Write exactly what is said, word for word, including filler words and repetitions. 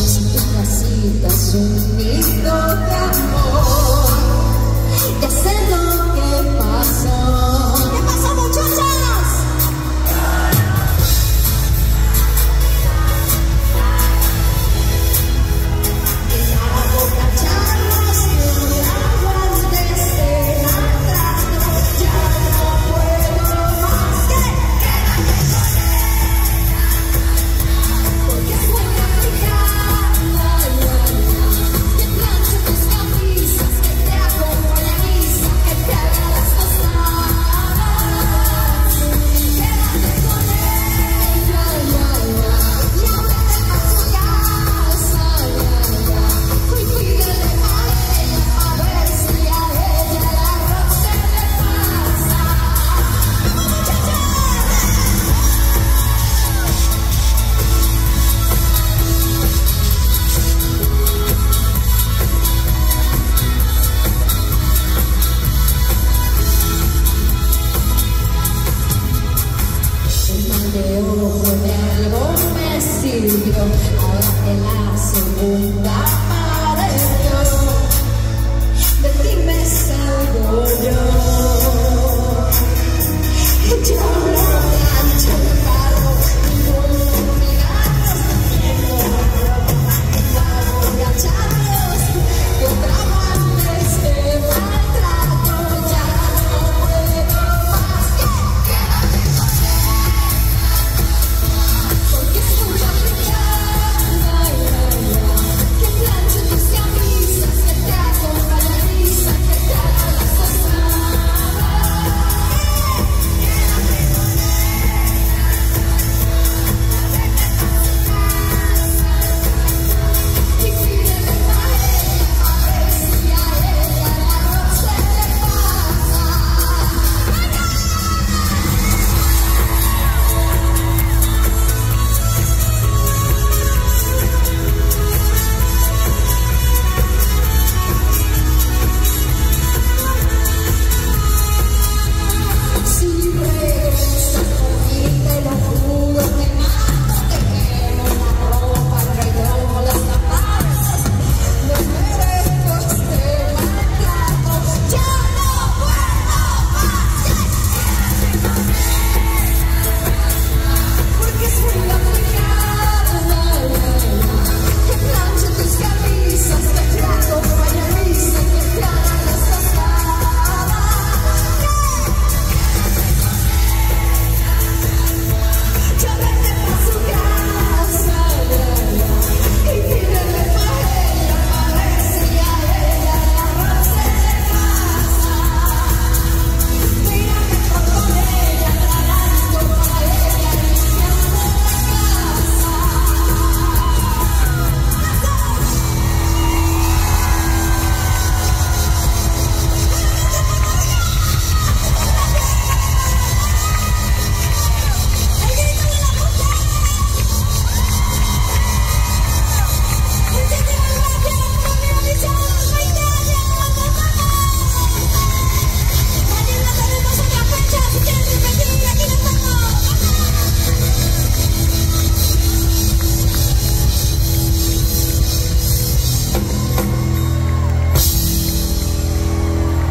Si tú necesitas un nido de amor, ya sé lo que pasó. ¿Qué pasó, muchachas? En la boca charlas de un agua desde atrás, ya no puedo más. ¿Qué? Quédate con ella, porque es muy complicada. Que planche tus camisas, que te acompañe a misa, que te haga las tostadas. Quédate con ella, y ábrete pa' su casa. Y pídele a ella, a ver si a ella el arroz se le pasa. ¡Vamos, muchachos! El mal de ojo de algo me sirvió, ahora en la segunda